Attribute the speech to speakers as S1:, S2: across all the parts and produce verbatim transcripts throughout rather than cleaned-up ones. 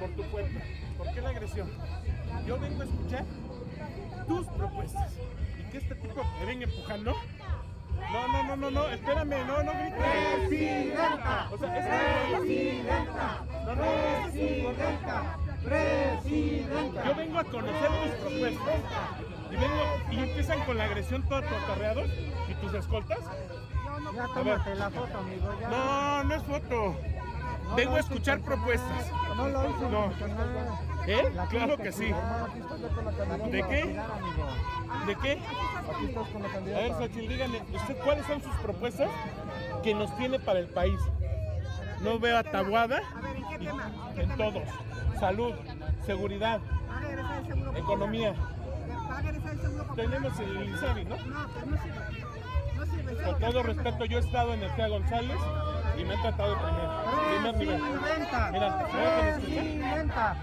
S1: por tu cuenta. ¿Por qué la agresión? Yo vengo a escuchar tus propuestas. ¿Y que este tipo me venga empujando? No, no, no, no, no, espérame, no, no grites.
S2: Presidenta,
S1: O sea, es
S2: presidenta,
S1: no, no,
S2: presidenta, presidenta.
S1: yo vengo a conocer tus propuestas. Y vengo, y empiezan con la agresión todos tus acarreados y tus escoltas.
S2: Ya tómate la foto, amigo. Ya.
S1: No, no es foto.
S2: No
S1: Vengo
S2: lo
S1: a
S2: hice
S1: escuchar
S2: intencional.
S1: propuestas.
S2: No lo hice
S1: No.
S2: intencional.
S1: ¿Eh?
S2: La
S1: Claro
S2: tienes
S1: que sí.
S2: cuidar, aquí estás ya con la candidata
S1: ¿De qué?
S2: a cuidar, amigo.
S1: ¿De qué?
S2: Aquí estás con la
S1: A
S2: candidata.
S1: ver, Xochitl, dígame, ¿usted cuáles son sus propuestas que nos tiene para el país? No veo a Taboada
S3: A ver, ¿en qué tema? ¿En qué
S1: en
S3: tema?
S1: todos. Salud, seguridad,
S3: Va a regresar el seguro popular.
S1: economía.
S3: Va a regresar el seguro popular.
S1: Tenemos el INSABI, ¿no?
S3: No, pues no sirve. No sirve.
S1: Con todo respeto, yo he estado en el G E A González y me han tratado de primero. Primer nivel.
S2: Presidenta,
S1: Mira, ¿me dejan escuchar?
S2: presidenta.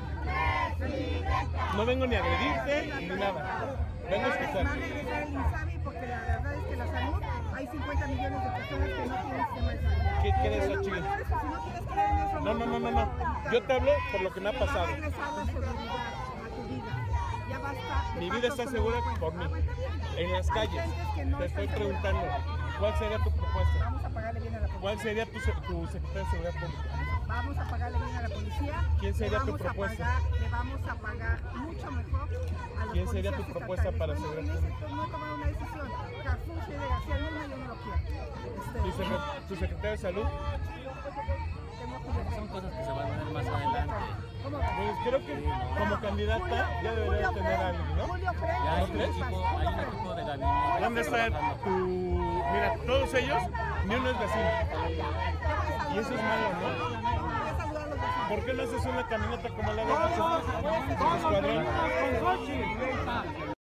S1: No vengo ni a agredirte ni nada. Vengo a
S3: Va a
S1: escuchar.
S3: regresar el INSABI porque la verdad es que la salud, hay cincuenta millones de personas que no tienen sistema de salud.
S1: ¿Qué crees,
S3: Si no
S1: Xochitl?
S3: crees- Si no quieres creer en eso,
S1: No, no, no, no, no. Yo te hablo por lo que me ha
S3: Va
S1: pasado.
S3: a regresar la seguridad a tu vida. Ya basta. de
S1: Mi vida
S3: pactos
S1: está
S3: con
S1: segura
S3: delincuentes.
S1: por mí.
S3: Ah, bueno, está bien.
S1: En las
S3: Hay
S1: calles.
S3: gentes que no
S1: Te estoy
S3: están seguras.
S1: preguntando, ¿cuál sería tu propuesta?
S3: Vamos a pagarle bien a la policía.
S1: ¿Cuál sería tu, se- tu secretario de Seguridad Pública?
S3: Vamos a pagarle bien a la policía.
S1: ¿Quién sería
S3: Le
S1: tu
S3: vamos a
S1: propuesta?
S3: pagar- le vamos a pagar mucho mejor a los
S1: ¿Quién sería tu
S3: policías
S1: propuesta
S3: estatales.
S1: para
S3: Bueno,
S1: seguridad
S3: en ese
S1: pública?
S3: no he tomado una decisión. Carrefour de García Luna yo no lo quiero. Este,
S1: ¿Tu, secre- tu secretario de Salud?
S3: tengo que-
S4: Son cosas que se van a ver más adelante.
S3: ¿Cómo ves?
S1: Pues creo que como candidata ya debería tener a alguien, ¿no?
S3: Julio Frey,
S4: Ya hay
S1: ¿No
S4: un
S1: crees?
S4: equipo, hay un equipo de gabinete.
S1: ¿Dónde está tu...? Mira, todos ellos, ni uno es vecino. Y eso es malo, ¿no?
S3: Voy a saludar a los vecinos.
S1: ¿Por qué no haces una caminata como la de
S2: Todos,
S1: Xochitl?
S2: todos venimos con Xochitl.